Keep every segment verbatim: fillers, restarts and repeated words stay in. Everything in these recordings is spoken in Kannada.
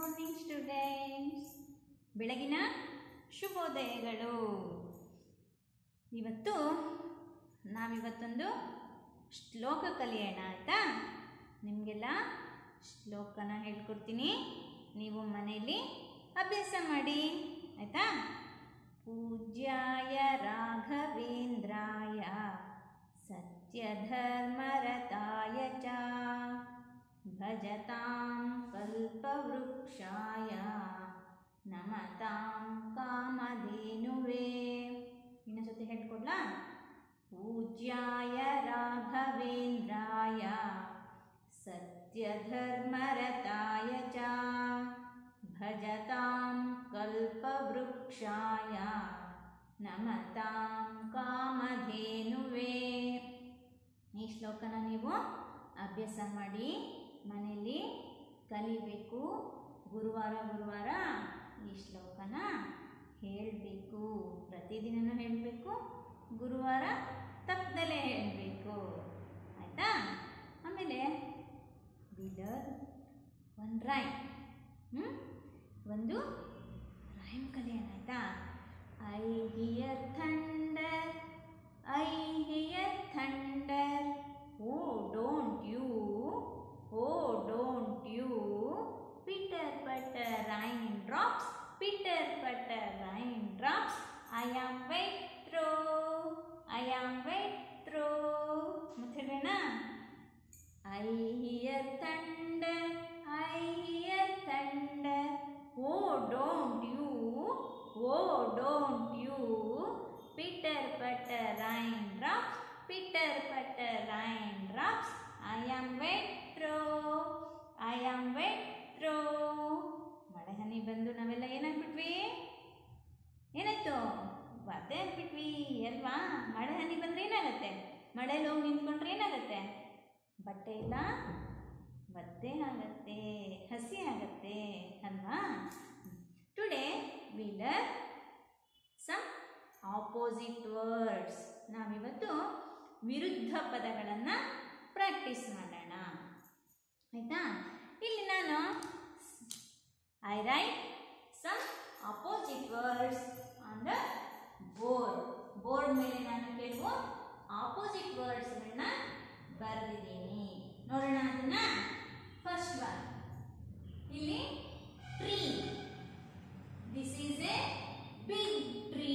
ಮಾರ್ನಿಂಗ್ ಸ್ಟೂಡೆಂಟ್ಸ್, ಬೆಳಗಿನ ಶುಭೋದಯಗಳು. ಇವತ್ತು ನಾವಿವತ್ತೊಂದು ಶ್ಲೋಕ ಕಲಿಯೋಣ ಆಯಿತಾ. ನಿಮಗೆಲ್ಲ ಶ್ಲೋಕನ ಹೇಳ್ಕೊಡ್ತೀನಿ, ನೀವು ಮನೆಯಲ್ಲಿ ಅಭ್ಯಾಸ ಮಾಡಿ ಆಯಿತಾ. ಪೂಜ್ಯಾಯ ರಾಘವೇಂದ್ರಾಯ ಸತ್ಯಧರ್ಮರತಾಯ ಚ ಭಜತಾಂ ಕಲ್ಪವೃಕ್ಷಾಯ ನಮತಾಂ ಕಾಮಧೇನುವೇ. ಇನ್ನೊಂದ್ಸತಿ ಹೇಳ್ಕೊಡ್ಲಾ? ಪೂಜ್ಯಾಯ ರಾಘವೇಂದ್ರಾಯ ಸತ್ಯಧರ್ಮರತಾಯ ಚ ಭಜತಾಂ ಕಲ್ಪವೃಕ್ಷಾಯ ನಮತಾಂ ಕಾಮಧೇನುವೇ. ಈ ಶ್ಲೋಕನ ನೀವು ಅಭ್ಯಾಸ ಮಾಡಿ ಮನೆಯಲ್ಲಿ ಕಲಿಬೇಕು. ಗುರುವಾರ ಗುರುವಾರ ಈ ಶ್ಲೋಕನ ಹೇಳಬೇಕು, ಪ್ರತಿದಿನವೂ ಹೇಳಬೇಕು, ಗುರುವಾರ ತಪ್ಪದಲ್ಲೇ ಹೇಳಬೇಕು ಆಯಿತಾ. ಆಮೇಲೆ ವಿಲರ್ ಒನ್ ರೈಮ್, ಹ್ಞೂ ಒಂದು ರೈಮ್ ಕಲಿಯೋಣ ಆಯಿತಾ. I hear thunder, I hear thunder, oh don't you, oh don't you, pitter patter rain drops, pitter patter rain drops, I am wet through, I am wet through. ಮತ್ತೆ ಹೇಳೋಣ. I hear thunder, I hear thunder, oh don't you, oh don't you, pitter patter rain drops, pitter patter rain drops, I am wet through, I am wet through. ಮಳೆ ಹನಿ ಬಂದು ನಾವೆಲ್ಲ ಏನಾಗ್ಬಿಟ್ವಿ? ಏನಾಯ್ತು? ಒದ್ದೆ ಆಗ್ಬಿಟ್ವಿ ಅಲ್ವಾ? ಮಳೆ ಹನಿ ಬಂದರೆ ಏನಾಗುತ್ತೆ? ಮಳೆಯಲ್ಲಿ ಹೋಗಿ ನಿಂತ್ಕೊಂಡ್ರೆ ಏನಾಗುತ್ತೆ? ಬಟ್ಟೆ ಎಲ್ಲ ಒದ್ದೆ ಆಗತ್ತೆ, ಹಸಿ ಆಗತ್ತೆ ಅಲ್ವಾ. Today we learn some opposite words. ನಾವಿವತ್ತು ವಿರುದ್ಧ ಪದಗಳನ್ನು ಪ್ರಾಕ್ಟೀಸ್ ಮಾಡೋಣ ಆಯಿತಾ. ಇಲ್ಲಿ ನಾನು I write some opposite words on the board. Board ಮೇಲೆ ನಾನು ಕೆಲವು ಆಪೋಸಿಟ್ ವರ್ಡ್ಸ್ಗಳನ್ನ ಬರೆದಿದ್ದೀನಿ, ನೋಡೋಣ ಅದನ್ನ. ಫಸ್ಟ್ ಒನ್, ಇಲ್ಲಿ tree. This is a big tree.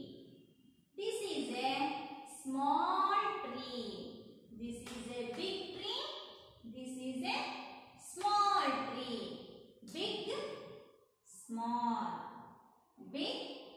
This is a small tree. This is a big tree. This is a small tree. Big, small. Big,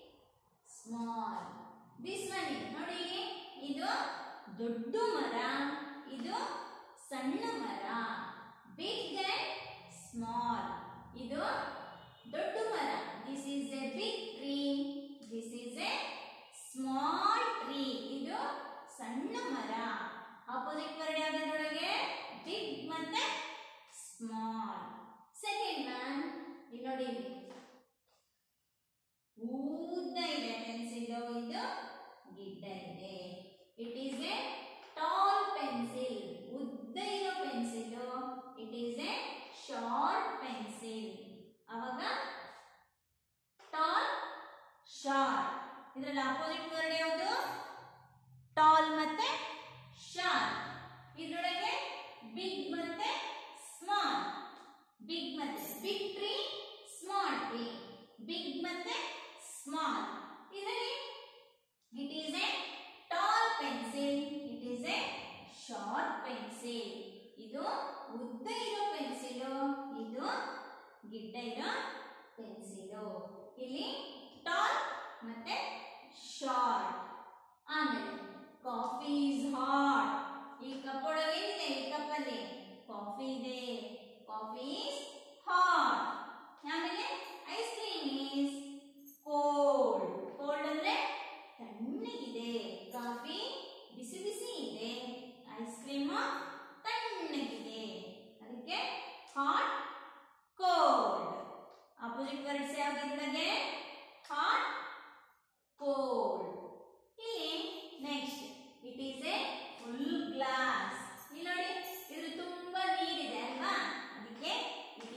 small. This one is ನೋಡಿ, ಇದು ದೊಡ್ಡ ಮರ, ಇದು ಸಣ್ಣ ಮರ. Big and small. ಇದು ದೊಡ್ಡ ಮರ. This is a big tree. This is a small tree. ಇದು ಸಣ್ಣ ಮರ. ಆಪೋಸಿಟ್ ವರ್ಡ್ ಯಾವುದರೊಳಗೆ? ಬಿಗ್ ಮತ್ತೆ ಸ್ಮಾಲ್. ಸೆಕೆಂಡ್ ಒನ್, ಇಲ್ಲಿ ನೋಡಿ, ಉದ್ದ ಇದೆ ಪೆನ್ಸಿಲ್, ಇದು ಗಿಡ್ಡ ಇದೆ. It is a tall pencil. ಉದ್ದ ಇರೋ pencil. It is a short pencil. ಅವಾಗ ಟಾಲ್, ಶಾರ್ಟ್. ಇದರಲ್ಲಿ ಆಪೋಸಿಟ್ ವರ್ಡ್ ಯಾವುದು? ಟಾಲ್ ಮತ್ತೆ ಶಾರ್ಟ್. ಇದರೊಳಗೆ ಬಿಗ್ ಮತ್ತೆ ಸ್ಮಾಲ್. ಬಿಗ್ ಮತ್ತೆ big tree, small tree. Big ಮತ್ತೆ ಸ್ಮಾಲ್. ಇದರಲ್ಲಿ it is a tall pencil, it is a short pencil. ಇದು ಉದ್ದ ಇರೋ ಪೆನ್ಸಿಲು, ಇದು ಗಿಡ್ಡ ಇರೋ ಪೆನ್ಸಿಲು. ಇಲ್ಲಿ ಟಾಲ್ ಮತ್ತೆ ಶಾರ್ಟ್. ಆಮೇಲೆ ಕಾಫಿ ಇಸ್ ಹಾಟ್. ಈ ಕಪ್ ಒಳಗೆ ಏನಿದೆ? ಈ ಕಪ್ಪಲ್ಲಿ ಕಾಫಿ ಇದೆ. Coffee is hot. ಆಮೇಲೆ ice cream is cold. Cold ಅಂದ್ರೆ ತಣ್ಣಗಿದೆ. ಕಾಫಿ ಬಿಸಿ ಬಿಸಿ ಇದೆ, ಐಸ್ ಕ್ರೀಮ್ ತಣ್ಣಗಿದೆ. ಅದಕ್ಕೆ ಹಾಟ್, ಕೋಲ್ಡ್. ಆಪೋಸಿಟ್ ವರ್ಡ್ಸ್ ಯಾವ್ದಿದ್ರೊಳಗೆ? Hot, cold. ಇಲ್ಲಿ next, it is a full glass. ಇಲ್ಲಿ ನೋಡಿ, ಇದು ತುಂಬಾ ನೀರಿದೆ ಅಲ್ವಾ, ಅದಕ್ಕೆ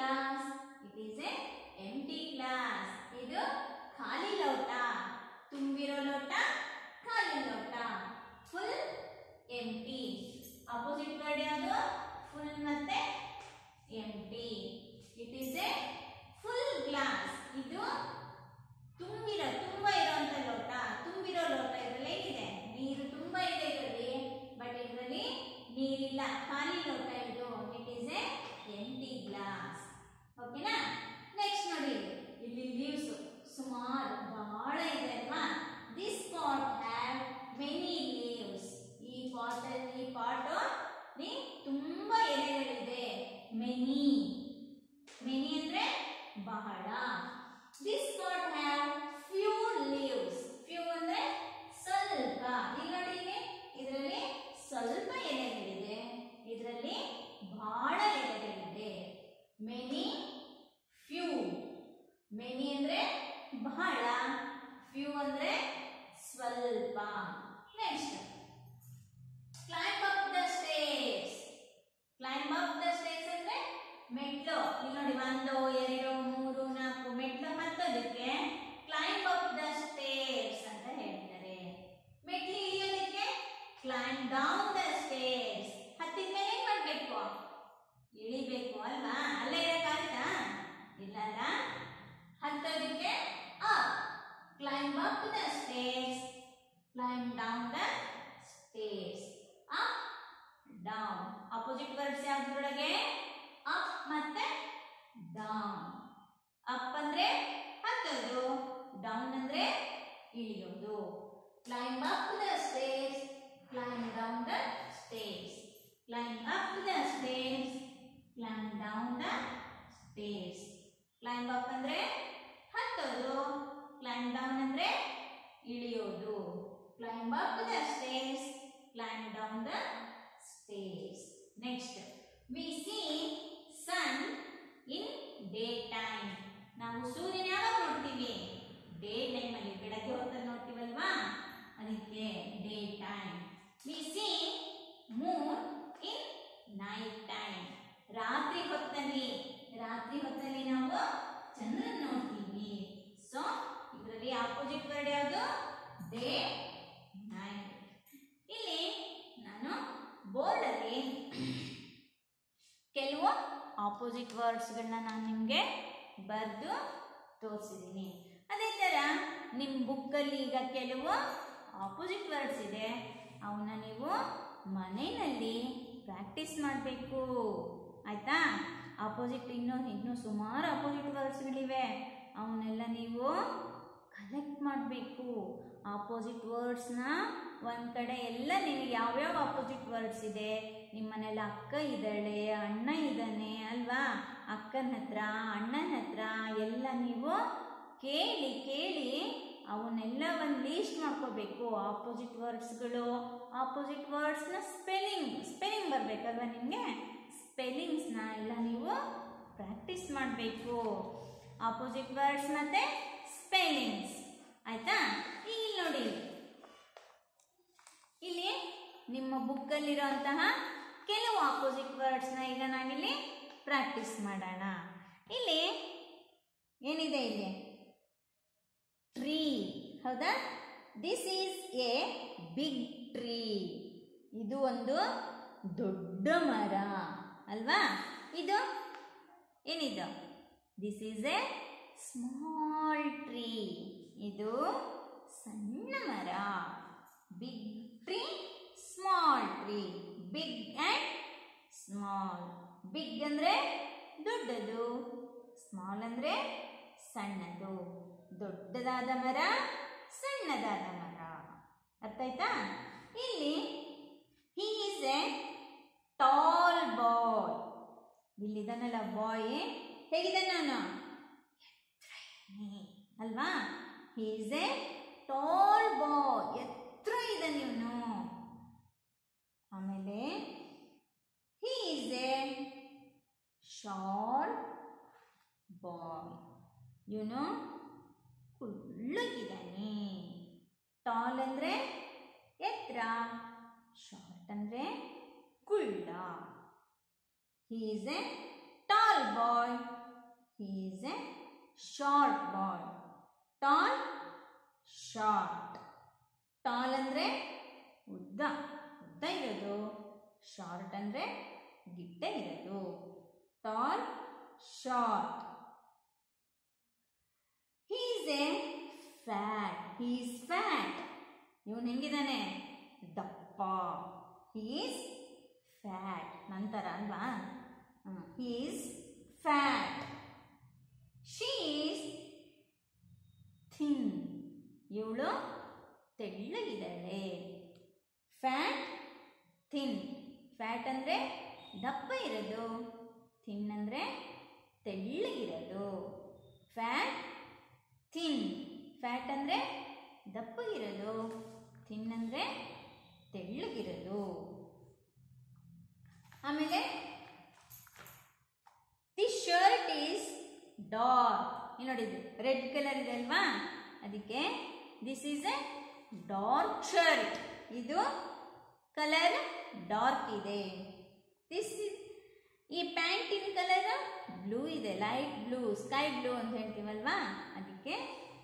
glass. It is a empty glass. ಇದು ಖಾಲಿ ಲೋಟ. ತುಂಬಿರೋ ಲೋಟ, ಖಾಲಿ ಲೋಟ. Full, empty. Opposite word ಯಾವುದು? Full ಮತ್ತೆ empty. It is a full glass. ಇದು ತುಂಬಿರೋ ತುಂಬ ಇರುವಂತ ಲೋಟ. ತುಂಬಿರೋ ಲೋಟ ಇದರಲ್ಲಿ ಏನಿದೆ? ನೀರು ತುಂಬ ಇದೆ ಇದರಲ್ಲಿ, ಬಟ್ ಇದರಲ್ಲಿ ನೀರಿಲ್ಲ, ಖಾಲಿ ಲೋಟ ಇದು. It is a empty glass. ಓಕೆನಾ? ನೆಕ್ಸ್ಟ್ ನೋಡಿ, ಇಲ್ಲಿ ಲೀವ್ಸ್ ಸುಮಾರು ಬಹಳ ಇದೆ ಅಲ್ವಾ? This pot have many leaves. ಈ ಪಾಟ್ ಈ ಪಾಟ್ ತುಂಬಾ ಎಲೆಗಳಿದೆ. ಮೆನಿ ಮೆನಿ ಅಂದ್ರೆ ಬಹಳ. This pot have few leaves. Few ಅಂದ್ರೆ ಸ್ವಲ್ಪ. ಇಲ್ಲಿ ನೋಡಿ, ಇದರಲ್ಲಿ ಸ್ವಲ್ಪ ಎಲೆಗಳಿದೆ, ಇದರಲ್ಲಿ ಬಹಳ ಎಲೆಗಳಿದೆ. Many, few. ಮೆನಿ ಅಂದ್ರೆ ಬಹಳ, ಫ್ಯೂ ಅಂದ್ರೆ ಸ್ವಲ್ಪ. Next, climb up the stairs. Climb up the stairs ಅಂದ್ರೆ ಮೆಟ್ಲು. ಇಲ್ಲಿ ನೋಡಿ, ಒಂದು ಎರಡು ಮೂರು ನಾಲ್ಕು ಮೆಟ್ಲು ಹತ್ತೋದಕ್ಕೆ ಕ್ಲೈಂಬ್ ಅಪ್ ದ ಸ್ಟೇರ್ಸ್ ಅಂತ ಹೇಳ್ತಾರೆ. ಮೆಟ್ಲು ಇಳಿಯೋದಕ್ಕೆ ಕ್ಲೈಂಬ್ ಡೌನ್ ದ ಸ್ಟೇರ್ಸ್. ಹತ್ತಿದ ಮೇಲೆ ಏನ್ ಮಾಡ್ಬೇಕು? ಇಳಿಬೇಕು ಅಲ್ವಾ? ಅಲ್ಲೇ ಇರಕ್ಕಾಗುತ್ತಾ? ಇಲ್ಲಲ್ಲ. ಹತ್ತೋದಕ್ಕೆ up. Climb up the stairs, climb down the stairs. Up, down. Opposite words ಯಾವ್ದ್ರೊಳಗೆ? ಅಪ್ ಮತ್ತೆ ಡೌನ್. ಅಪ್ ಅಂದ್ರೆ ಹತ್ತೋದು, ಡೌನ್ ಅಂದ್ರೆ ಇಳಿಯೋದು. Climb up the stairs, climb down the stairs. Climb up the stairs, climb down the stairs. Climb up ಅಂದ್ರೆ ಹತ್ತೋದು, ಕ್ಲೈಂಬ್ ಡೌನ್ ಅಂದ್ರೆ ಇಳಿಯೋದು. Climb up the stairs, climb down the stairs. Next, we see sun in day time. ನಾವು ಸೂರ್ಯನ ಯಾವಾಗ ನೋಡ್ತೀವಿ? ಡೇ ಟೈಮ್ ಅಲ್ಲಿ, ಬೆಳಗ್ಗೆ ಹೊತ್ತಲ್ಲಿ ನೋಡ್ತೀವಲ್ವಾ, ಅದಕ್ಕೆ day time. We see moon in night time. ರಾತ್ರಿ ಹೊತ್ತಲ್ಲಿ, ರಾತ್ರಿ ಹೊತ್ತಲ್ಲಿ ನಾವು ಚಂದ್ರನ ನೋಡ್ತೀವಿ. ಸೊ ಇದರಲ್ಲಿ ಆಪೋಸಿಟ್ ವರ್ಡ್ ಯಾವುದು? Day, night. ಇಲ್ಲಿ ನಾನು ಬೋರ್ಡ್ ಅಲ್ಲಿ ಕೆಲವು ಆಪೋಸಿಟ್ ವರ್ಡ್ಸ್ಗಳನ್ನ ನಾನು ನಿಮಗೆ ಬರೆದು ತೋರಿಸಿದ್ದೀನಿ. ಅದೇ ಥರ ನಿಮ್ಮ ಬುಕ್ಕಲ್ಲಿ ಈಗ ಕೆಲವು ಆಪೋಸಿಟ್ ವರ್ಡ್ಸ್ ಇದೆ, ಅವನ್ನ ನೀವು ಮನೆಯಲ್ಲಿ ಪ್ರಾಕ್ಟೀಸ್ ಮಾಡಬೇಕು. ಆಯಿತಾ? ಆಪೋಸಿಟ್ ಇನ್ನೂ ಇನ್ನೂ ಸುಮಾರು ಆಪೋಸಿಟ್ ವರ್ಡ್ಸ್ಗಳಿವೆ, ಅವನ್ನೆಲ್ಲ ನೀವು ಕಲೆಕ್ಟ್ ಮಾಡಬೇಕು. ಆಪೋಸಿಟ್ ವರ್ಡ್ಸ್ನ ಒಂದು ಕಡೆ ಎಲ್ಲ ನಿಮಗೆ ಯಾವ್ಯಾವ ಆಪೋಸಿಟ್ ವರ್ಡ್ಸ್ ಇದೆ, ನಿಮ್ಮ ಮನೇಲಿ ಅಕ್ಕ ಇದ್ದಾಳೆ, ಅಣ್ಣ ಇದ್ದಾನೆ ಅಲ್ವಾ, ಅಕ್ಕನ ಹತ್ರ ಅಣ್ಣನ ಹತ್ರ ಎಲ್ಲ ನೀವು ಕೇಳಿ ಕೇಳಿ ಅವನ್ನೆಲ್ಲ ಒಂದು ಲೀಸ್ಟ್ ಮಾಡ್ಕೋಬೇಕು. ಆಪೋಸಿಟ್ ವರ್ಡ್ಸ್ಗಳು, ಆಪೋಸಿಟ್ ವರ್ಡ್ಸ್ನ ಸ್ಪೆಲ್ಲಿಂಗ್ ಸ್ಪೆಲ್ಲಿಂಗ್ ಬರಬೇಕಲ್ವ ನಿಮಗೆ, ಸ್ಪೆಲ್ಲಿಂಗ್ಸ್ನ ಎಲ್ಲ ನೀವು ಪ್ರಾಕ್ಟೀಸ್ ಮಾಡಬೇಕು. ಆಪೋಸಿಟ್ ವರ್ಡ್ಸ್ ಮತ್ತು ಸ್ಪೆಲ್ಲಿಂಗ್ಸ್. ಆಯಿತಾ? ಇಲ್ಲಿ ನೋಡಿ, ಇಲ್ಲಿ ನಿಮ್ಮ ಬುಕ್ಕಲ್ಲಿರುವಂತಹ ಕೆಲವು ಆಪೋಸಿಟ್ ವರ್ಡ್ಸ್ನ ಈಗ ನಾವಿಲ್ಲಿ ಪ್ರಾಕ್ಟೀಸ್ ಮಾಡೋಣ. ಇಲ್ಲಿ ಏನಿದೆ? ಇಲ್ಲಿ ಟ್ರೀ. ಹೌದಾ? This is a big tree. ಇದು ಒಂದು ದೊಡ್ಡ ಮರ ಅಲ್ವಾ? ಇದು ಏನಿದು? This is a small tree. ಇದು ಸಣ್ಣ ಮರ. Big tree, small tree. Big and small. Big ಅಂದರೆ ದೊಡ್ಡದು, ಸ್ಮಾಲ್ ಅಂದರೆ ಸಣ್ಣದು. ದೊಡ್ಡದಾದ ಮರ, ಸಣ್ಣದಾದ ಮರ. ಅರ್ಥ ಆಯ್ತಾ? ಇಲ್ಲಿ he is a tall boy. ಇಲ್ಲಿದ್ದಾನಲ್ಲ ಬಾಯ್, ಹೇಗಿದ್ದಾನೆ ಅವನು? ಅಲ್ವಾ? He is a tall boy. ಎತ್ತರ ಇದ್ದಾನೆ ಇವನು. ಆಮೇಲೆ he is a short boy. ಇವನು ಕುಳ್ಳಗಿದ್ದಾನೆ. ಟಾಲ್ ಅಂದರೆ ಎತ್ತರ, ಶಾರ್ಟ್ ಅಂದರೆ ಕುಳ್ಳ. He is a tall boy. he is a short boy. Tall, short. Tall ಅಂದ್ರೆ ಉದ್ದ ಉದ್ದ ಇರೋದು, ಶಾರ್ಟ್ ಅಂದ್ರೆ ಗಿಡ್ಡ ಇರೋದು. Tall, short. he is a fat. he is fat. ಇವನು ಹೆಂಗಿದಾನೆ? ದಪ್ಪ. he is fat. ನಂತರ ಅಲ್ವಾ? he is fat. she is thin. ಇವಳು ತೆಳ್ಳಗಿದ್ದಾಳೆ. Fat, thin. ಫ್ಯಾಟ್ ಅಂದರೆ ದಪ್ಪ ಇರೋದು, ಥಿನ್ ಅಂದರೆ ತೆಳ್ಳಗಿರೋದು. Fat, thin. ಫ್ಯಾಟ್ ಅಂದರೆ ದಪ್ಪ ಇರೋದು, ಥಿನ್ ಅಂದರೆ ತೆಳ್ಳಗಿರೋದು. ಆಮೇಲೆ ದಿ ಶರ್ಟ್ ಈಸ್ ಡಾರ್ಕ್. ಏನು ನೋಡಿದ್ರಿ, ರೆಡ್ ಕಲರ್ ಇದೆ ಅಲ್ವಾ, ಅದಕ್ಕೆ this is a dark shirt. ಇದು ಕಲರ್ ಡಾರ್ಕ್ ಇದೆ. ದಿಸ್ ಈ ಪ್ಯಾಂಟಿನ ಕಲರ್ ಬ್ಲೂ ಇದೆ, ಲೈಟ್ ಬ್ಲೂ, ಸ್ಕೈ ಬ್ಲೂ ಅಂತ ಹೇಳ್ತೀವಲ್ವಾ, ಅದಕ್ಕೆ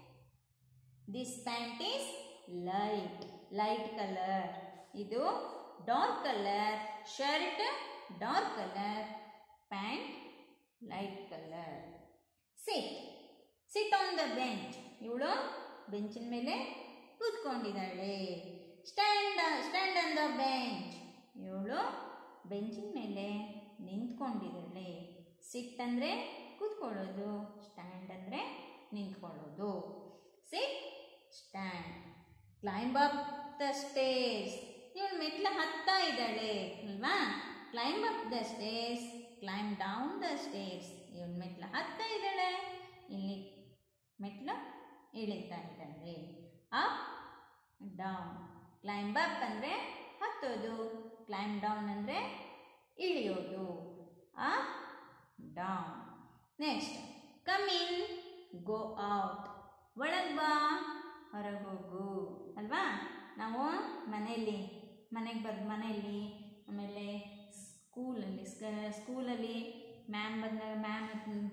this pant is light, light colour. ಇದು dark colour, shirt dark colour, pant light colour. Sit, sit on the bench. ಇವಳು ಬೆಂಚಿನ ಮೇಲೆ ಕೂತ್ಕೊಂಡಿದ್ದಾಳೆ. Stand, stand on the bench. ಇವಳು ಬೆಂಚಿನ ಮೇಲೆ ನಿಂತ್ಕೊಂಡಿದ್ದಾಳೆ. ಸಿಟ್ ಅಂದರೆ ಕೂತ್ಕೊಳ್ಳೋದು, ಸ್ಟ್ಯಾಂಡ್ ಅಂದರೆ ನಿಂತ್ಕೊಳ್ಳೋದು. Sit, stand. Climb up the stairs. ಇವಳು ಮೆಟ್ಲ ಹತ್ತಾ ಇದ್ದಾಳೆ ಅಲ್ವಾ. Climb up the stairs, climb down the stairs. ಇವಳು ಮೆಟ್ಲ ಹತ್ತಾ ಇದ್ದಾಳೆ, ಇಲ್ಲಿ ಮೆಟ್ಲು ಇಳಿತಾ ಇದ್ದಾಳೆ. Up, down. ಕ್ಲೈಂಬ್ ಅಪ್ ಅಂದರೆ ಹತ್ತೋದು, ಕ್ಲೈಂಬ್ ಡೌನ್ ಅಂದರೆ ಇಳಿಯೋದು. Up, down. Next, come in, go out. ಒಳಗೆ ಬಾ, ಹೊರಗೆ ಹೋಗು ಅಲ್ವಾ. ನಾವು ಮನೆಯಲ್ಲಿ ಮನೆಗೆ ಬರ್ ಮನೆಯಲ್ಲಿ ಆಮೇಲೆ ಸ್ಕೂಲಲ್ಲಿ ಸ್ಕೂಲಲ್ಲಿ ಮ್ಯಾಮ್ ಬಂದಾಗ ಮ್ಯಾಮ್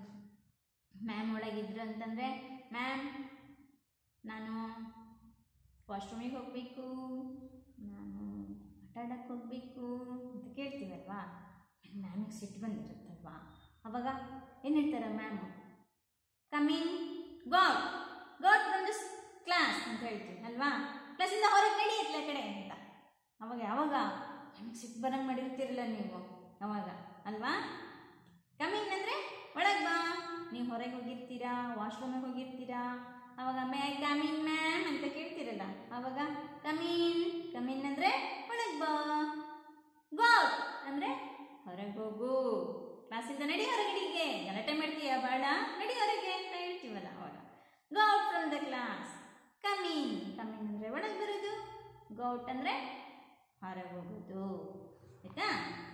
ಮ್ಯಾಮ್ ಒಳಗಿದ್ರು ಅಂತಂದರೆ, ಮ್ಯಾಮ್ ನಾನು ವಾಶ್ರೂಮಿಗೆ ಹೋಗಬೇಕು, ನಾನು ಆಟ ಆಡೋಕ್ಕೆ ಹೋಗಬೇಕು ಅಂತ ಕೇಳ್ತೀವಲ್ವಾ. ಮ್ಯಾಮಿಗೆ ಸಿಟ್ಟು ಬಂದಿರುತ್ತಲ್ವಾ, ಅವಾಗ ಏನು ಹೇಳ್ತಾರೆ ma'am? Coming, got, got from this class ಅಂತ ಹೇಳ್ತೀವಿ ಅಲ್ವಾ. ಕ್ಲಾಸಿಂದ ಹೊರಗೆ ನಡೆಯತ್ಲ ಕಡೆ ಅಂತ. ಅವಾಗ ಯಾವಾಗ ಮ್ಯಾಮಿಗೆ ಸಿಟ್ಟು ಬರಂಗೆ ಮಾಡಿರ್ತೀರಲ್ಲ ನೀವು ಅವಾಗ ಅಲ್ವಾ. ಕಮಿಂಗ್ ಅಂದರೆ ಒಳಗೆ ಬಾ, ನೀವು ಹೊರಗೆ ಹೋಗಿರ್ತೀರಾ, ವಾಶ್ರೂಮಿಗೆ ಹೋಗಿರ್ತೀರಾ, ಅವಾಗ ಮೇ ಕಮಿನ್ ಮ್ಯಾಮ್ ಅಂತ ಕೇಳ್ತಿರಲ್ಲ, ಅವಾಗ ಕಮೀನ್, ಕಮೀನ್ ಅಂದರೆ ಒಳಗೆ ಬಾ. ಗೋಟ್ ಅಂದರೆ ಹೊರಗೆ ಹೋಗು, ಕ್ಲಾಸಿಂದ ನಡಿ ಹೊರಗಡೆಗೆ, ಗಲಾಟೆ ಮಾಡ್ತೀಯ ಭಾಳ, ನಡಿ ಹೊರಗೆ ಅಂತ ಹೇಳ್ತೀವಲ್ಲ ಅವಾಗ. Got from the class. Come in, come in ಅಂದರೆ ಒಳಗೆ ಬರೋದು, ಗೋಟ್ ಅಂದರೆ ಹೊರಗೆ ಹೋಗೋದು. ಆಯಿತಾ.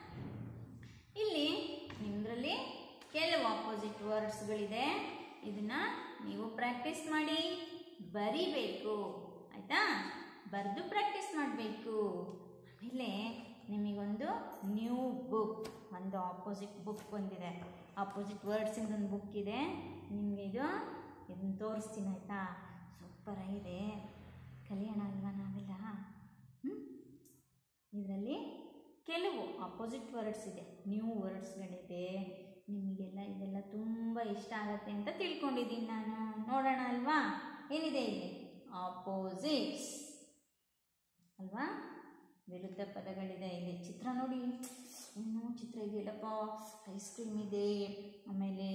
ಇಲ್ಲಿ ನಿಮ್ಮದ್ರಲ್ಲಿ ಕೆಲವು ಆಪೋಸಿಟ್ ವರ್ಡ್ಸ್ಗಳಿದೆ, ಇದನ್ನ ನೀವು ಪ್ರಾಕ್ಟೀಸ್ ಮಾಡಿ ಬರಿಬೇಕು. ಆಯಿತಾ, ಬರೆದು ಪ್ರಾಕ್ಟೀಸ್ ಮಾಡಬೇಕು. ಆಮೇಲೆ ನಿಮಗೊಂದು ನ್ಯೂ ಬುಕ್, ಒಂದು ಆಪೋಸಿಟ್ ಬುಕ್ ಬಂದಿದೆ, ಆಪೋಸಿಟ್ ವರ್ಡ್ಸಿಂದ ಒಂದು ಬುಕ್ ಇದೆ. ನಿಮಗೆ ಇದು ಇದನ್ನು ತೋರಿಸ್ತೀನಿ ಆಯಿತಾ. ಸೂಪರಾಗಿದೆ, ಕಲಿಯೋಣ ಅಲ್ವಾ ನಾವೆಲ್ಲ. ಹ್ಞೂ ಇದರಲ್ಲಿ ಕೆಲವು ಆಪೋಸಿಟ್ ವರ್ಡ್ಸ್ ಇದೆ, ನ್ಯೂ ವರ್ಡ್ಸ್ಗಳಿದೆ. ನಿಮಗೆಲ್ಲ ಇದೆಲ್ಲ ತುಂಬ ಇಷ್ಟ ಆಗುತ್ತೆ ಅಂತ ತಿಳ್ಕೊಂಡಿದ್ದೀನಿ ನಾನು. ನೋಡೋಣ ಅಲ್ವಾ, ಏನಿದೆ ಇಲ್ಲಿ? ಆಪೋಸಿಟ್ಸ್ ಅಲ್ವಾ, ವಿರುದ್ಧ ಪದಗಳಿದೆ. ಇಲ್ಲಿ ಚಿತ್ರ ನೋಡಿ, ಇನ್ನೂ ಚಿತ್ರ ಇದೆಯಲ್ಲಪ್ಪ. ಐಸ್ ಕ್ರೀಮ್ ಇದೆ, ಆಮೇಲೆ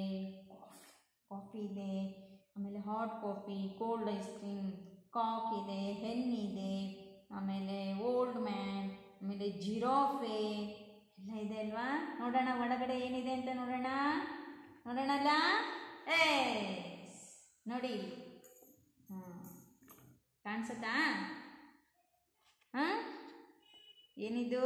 ಕಾಫಿ ಇದೆ, ಆಮೇಲೆ hot coffee, cold ice cream, cock ಇದೆ, ಹೆನ್ ಇದೆ, ಆಮೇಲೆ ಓಲ್ಡ್ ಮ್ಯಾನ್, ಆಮೇಲೆ ಜಿರಾಫೆ ಎಲ್ಲ ಇದೆ ಅಲ್ವಾ. ನೋಡೋಣ ಒಳಗಡೆ ಏನಿದೆ ಅಂತ ನೋಡೋಣ, ನೋಡೋಣಲ್ಲ. ಏ ನೋಡಿ, ಹಾಂ ಕಾಣಿಸುತ್ತಾ? ಹಾಂ ಏನಿದು?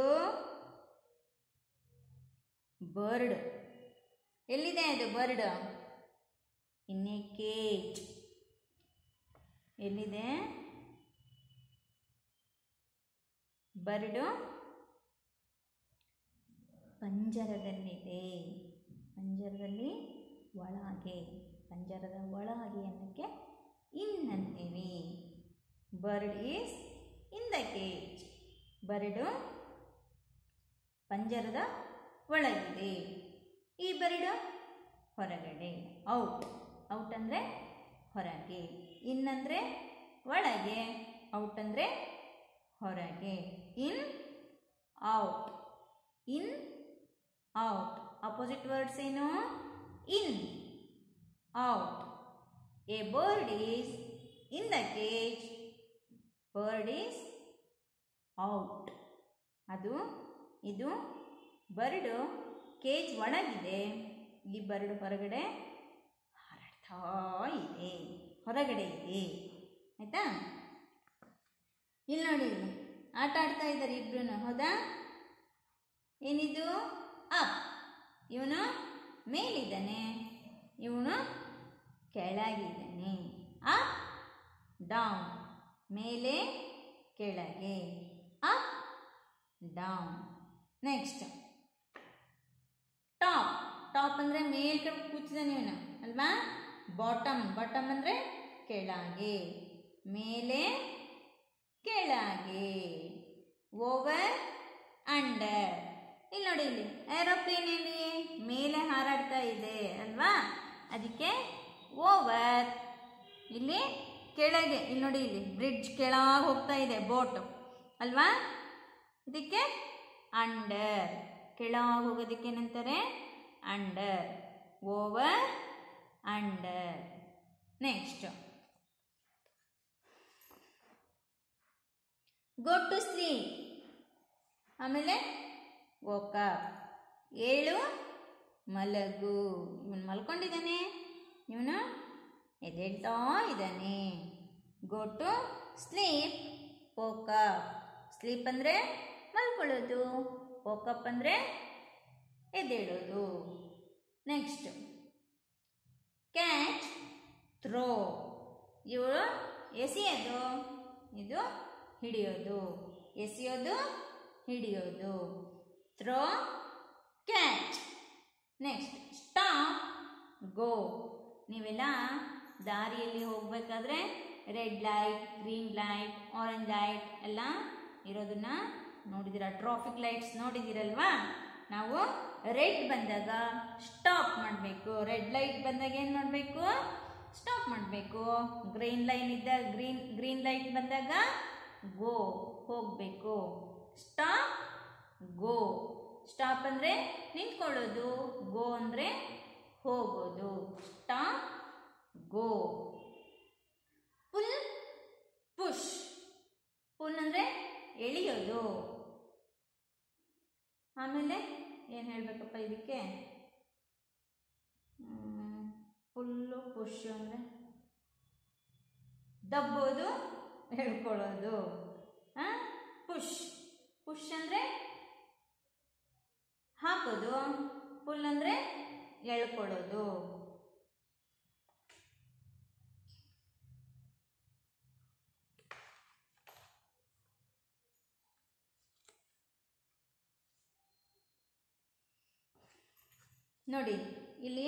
ಬರ್ಡ್. ಎಲ್ಲಿದೆ ಅದು ಬರ್ಡ್? In a cage. ಎಲ್ಲಿದೆ ಬರ್ಡು? ಪಂಜರದಲ್ಲಿದೆ. ಪಂಜರದಲ್ಲಿ ಒಳಗೆ, ಪಂಜರದ ಒಳಗೆ ಅನ್ನಕ್ಕೆ ಇನ್ ಅಂತೀವಿ. Bird is in the cage. Bird ಪಂಜರದ ಒಳಗಿದೆ. ಈ ಬರಡು ಹೊರಗಡೆ. ಔಟ್. ಔಟ್ ಅಂದರೆ ಹೊರಗೆ. ಇನ್ ಅಂದರೆ ಒಳಗೆ. ಔಟ್ ಅಂದರೆ ಹೊರಗೆ. In out. In out. Opposite words ಏನು? In out. A bird is in the cage. Bird is out. ಅದು ಇದು ಬರ್ಡು ಕೇಜ್ ಒಳಗಿದೆ. ಈ ಬರ್ಡ್ ಹೊರಗಡೆ ಹಾರಾಡ್ತಾ ಇದೆ, ಹೊರಗಡೆ ಇದೆ. ಆಯ್ತಾ? ಇಲ್ಲಿ ನೋಡಿ, ಆಟ ಆಡ್ತಾ ಇದ್ದಾರೆ ಇಬ್ರು. ಹೌದಾ? ಏನಿದು? ಅಪ್. ಇವನು ಮೇಲಿದ್ದಾನೆ, ಇವನು ಕೆಳಗಿದ್ದಾನೆ. Up down. ಮೇಲೆ ಕೆಳಗೆ. Up down. Next top. Top ಅಂದರೆ ಮೇಲ್ಗಡೆ ಕೂತಿದ್ದಾನೆ ಇವನು ಅಲ್ವಾ? ಬಾಟಮ್. ಬಾಟಮ್ ಅಂದರೆ ಕೆಳಗೆ. ಮೇಲೆ ಕೆಳಗೆ. Over under. ಇಲ್ಲಿ ನೋಡಿ, ಇಲ್ಲಿ ಏರೋಪ್ಲೇನ್ ಇಲ್ಲಿ ಮೇಲೆ ಹಾರಾಡ್ತಾ ಇದೆ ಅಲ್ವಾ? ಅದಕ್ಕೆ ಓವರ್. ಇಲ್ಲಿ ಕೆಳಗೆ. ಇಲ್ಲಿ ನೋಡಿ, ಇಲ್ಲಿ ಬ್ರಿಡ್ಜ್ ಕೆಳಗೆ ಹೋಗ್ತಾ ಇದೆ, ಬೋಟ್ ಅಲ್ವಾ? ಇದಕ್ಕೆ ಅಂಡರ್. ಕೆಳಗೆ ಹೋಗೋದಕ್ಕೆ ಏನಂತಾರೆ? Under. Over under. Next go to sleep. ಆಮೇಲೆ ವೋಕ್ ಅಪ್. ಏಳು ಮಲಗು. ಇವನು ಮಲ್ಕೊಂಡಿದ್ದಾನೆ, ಇವನು ಎದ್ದೇಳ್ತಾ ಇದ್ದಾನೆ. Go to sleep. Woke up. Sleep ಅಂದರೆ ಮಲ್ಕೊಳ್ಳೋದು. ವೋಕ್ ಅಪ್ ಅಂದರೆ ಎದ್ದೇಳೋದು. Next catch, throw. ಇವಳು ಎಸೆಯೋದು, ಇದು ಹಿಡಿಯೋದು. ಎಸೆಯೋದು, ಹಿಡಿಯೋದು. Throw, catch. Next stop, go. ನೀವೆಲ್ಲ ದಾರಿಯಲ್ಲಿ ಹೋಗಬೇಕಾದ್ರೆ red light, green light, orange light ಎಲ್ಲ ಇರೋದನ್ನ ನೋಡಿದ್ದೀರಾ? ಟ್ರಾಫಿಕ್ ಲೈಟ್ಸ್ ನೋಡಿದ್ದೀರಲ್ವಾ? ನಾವು ರೆಡ್ ಬಂದಾಗ ಸ್ಟಾಪ್ ಮಾಡಬೇಕು. ರೆಡ್ ಲೈಟ್ ಬಂದಾಗ ಏನು ಮಾಡಬೇಕು? ಸ್ಟಾಪ್ ಮಾಡಬೇಕು. ಗ್ರೀನ್ ಲೈನ್ ಇದ್ದಾಗ ಗ್ರೀನ್ ಗ್ರೀನ್ ಲೈಟ್ ಬಂದಾಗ ಗೋ, ಹೋಗಬೇಕು. ಸ್ಟಾಪ್, ಗೋ. ಸ್ಟಾಪ್ ಅಂದರೆ ನಿಂತ್ಕೊಳ್ಳೋದು, ಗೋ ಅಂದರೆ ಹೋಗೋದು. Stop, go. Pull, push. Pull ಅಂದರೆ ಎಳೆಯೋದು. ಆಮೇಲೆ ಏನು ಹೇಳಬೇಕಪ್ಪ ಇದಕ್ಕೆ? ಫುಲ್ಲು ಪುಷ್ ಅಂದರೆ ದಬ್ಬೋದು, ಹೇಳ್ಕೊಳ್ಳೋದು. ಪುಷ್. ಪುಷ್ ಅಂದರೆ ಹಾಕೋದು. ಪುಲ್ ಅಂದರೆ ಎಳ್ಕೊಳ್ಳೋದು. ನೋಡಿ ಇಲ್ಲಿ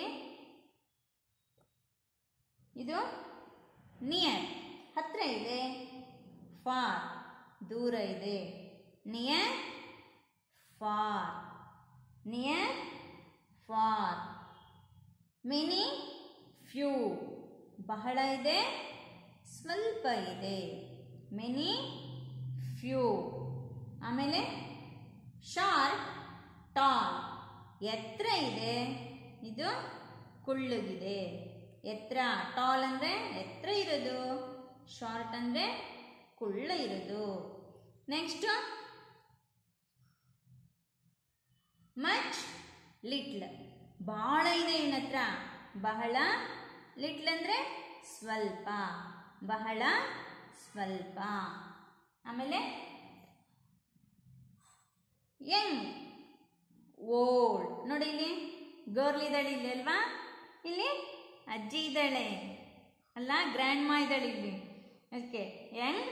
ಇದು ನಿಯರ್, ಹತ್ರ ಇದೆ. ಫಾರ್, ದೂರ ಇದೆ. Near, far. Near, far. Many, few. ಬಹಳ ಇದೆ, ಸ್ವಲ್ಪ ಇದೆ. Many, few. ಆಮೇಲೆ ಶಾರ್ಟ್, ಟಾಲ್. ಎತ್ತರ ಇದೆ, ಇದು ಕುಳ್ಳಗಿದೆ. ಎತ್ತರ. ಟಾಲ್ ಅಂದರೆ ಎತ್ತರ ಇರೋದು, ಶಾರ್ಟ್ ಅಂದರೆ ಕುಳ್ಳ ಇರೋದು. Next much, little. ಬಹಳ ಇದೆ ಇವನ ಹತ್ರ, ಬಹಳ. ಲಿಟ್ಲ್ ಅಂದರೆ ಸ್ವಲ್ಪ, ಬಹಳ, ಸ್ವಲ್ಪ. ಆಮೇಲೆ ಯಂಗ್, ಓಲ್ಡ್. ನೋಡಿ ಇಲ್ಲಿ ಗರ್ಲ್ ಇದ್ದಾಳೆ ಇಲ್ಲಿ ಅಲ್ವಾ? ಇಲ್ಲಿ ಅಜ್ಜಿ ಇದ್ದಾಳೆ ಅಲ್ಲ, ಗ್ರ್ಯಾಂಡ್ ಮಾ ಇದ್ದಾಳೆ ಇಲ್ಲಿ. Okay. Young,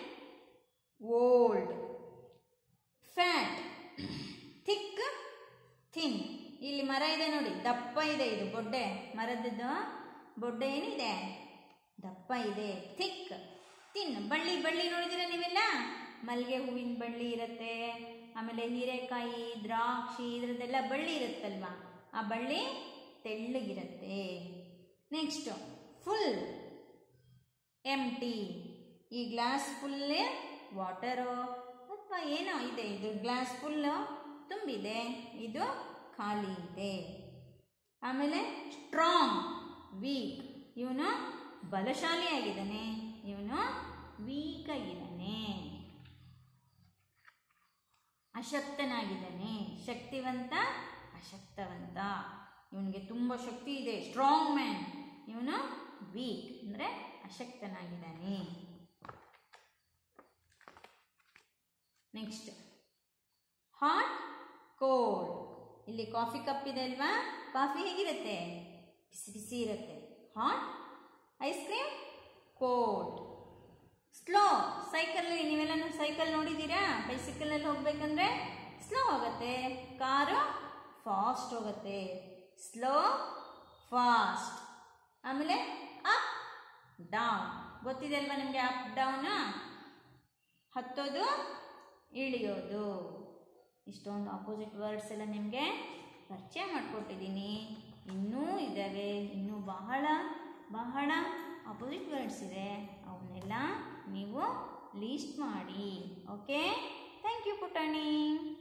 old. Fat, thick, thin. ಇಲ್ಲಿ ಮರ ಇದೆ ನೋಡಿ, ದಪ್ಪ ಇದೆ, ಇದು ಬೊಡ್ಡೆ ಮರದ್ದು ಬೊಡ್ಡೆ ಏನಿದೆ, ದಪ್ಪ ಇದೆ, ಥಿಕ್ ತಿನ್. ಬಳ್ಳಿ ಬಳ್ಳಿ ನೋಡಿದಿರ ನೀವೆಲ್ಲ, ಮಲ್ಲಿಗೆ ಹೂವಿನ ಬಳ್ಳಿ ಇರುತ್ತೆ, ಆಮೇಲೆ ಹೀರೆಕಾಯಿ, ದ್ರಾಕ್ಷಿ ಇದ್ರದ್ದೆಲ್ಲ ಬಳ್ಳಿ ಇರುತ್ತಲ್ವಾ, ಆ ಬಳ್ಳಿ ತೆಳ್ಳಗಿರುತ್ತೆ. ನೆಕ್ಸ್ಟ್ ಫುಲ್, ಎಂಟಿ. ಈ ಗ್ಲಾಸ್ ಫುಲ್ ವಾಟರು ಅಥವಾ ಏನೋ ಇದೆ, ಇದು ಗ್ಲಾಸ್ ಫುಲ್ ತುಂಬಿದೆ, ಇದು ಖಾಲಿ ಇದೆ. ಆಮೇಲೆ ಸ್ಟ್ರಾಂಗ್, ವೀಕ್. ಇವನು ಬಲಶಾಲಿ ಆಗಿದ್ದಾನೆ, ಇವನು ವೀಕ್ ಆಗಿದ್ದಾನೆ. ಅಶಕ್ತನಾಗಿದ್ದಾನೆ, ಶಕ್ತಿವಂತ, ಅಶಕ್ತವಂತ. ಇವನಿಗೆ ತುಂಬ ಶಕ್ತಿ ಇದೆ, ಸ್ಟ್ರಾಂಗ್ ಮ್ಯಾನ್. ಇವನು ವೀಕ್ ಅಂದರೆ ಅಶಕ್ತನಾಗಿದ್ದಾನೆ. Next hot, cold. ಇಲ್ಲಿ ಕಾಫಿ ಕಪ್ ಇದೆ ಅಲ್ವಾ, ಕಾಫಿ ಹೇಗಿರುತ್ತೆ, ಬಿಸಿ ಬಿಸಿ ಇರುತ್ತೆ. Hot, ice cream cold. Slow, cycle. ನೀವೆಲ್ಲ ಸೈಕಲ್ ನೋಡಿದ್ದೀರಾ, ಬೈಸಿಕಲಲ್ಲಿ ಹೋಗ್ಬೇಕಂದ್ರೆ ಸ್ಲೋ ಹೋಗುತ್ತೆ, ಕಾರು ಫಾಸ್ಟ್ ಹೋಗುತ್ತೆ. Slow, fast. ಆಮೇಲೆ ಅಪ್, ಡೌನ್. ಗೊತ್ತಿದೆ ಅಲ್ವಾ ನಿಮಗೆ, ಅಪ್ ಡೌನ್, ಹತ್ತೋದು ಇಳಿಯೋದು. ಇಷ್ಟೊಂದು ಆಪೋಸಿಟ್ ವರ್ಡ್ಸ್ ಎಲ್ಲ ನಿಮಗೆ ಪರಿಚಯ ಮಾಡಿಕೊಟ್ಟಿದ್ದೀನಿ. ಇನ್ನೂ ಇದ್ದಾವೆ, ಇನ್ನೂ ಬಹಳ ಬಹಳ ಆಪೋಸಿಟ್ ವರ್ಡ್ಸ್ ಇದೆ, ಅವನ್ನೆಲ್ಲ ನೀವು ಲೀಸ್ಟ್ ಮಾಡಿ. ಓಕೆ, ಥ್ಯಾಂಕ್ ಯು ಪುಟಾಣಿ.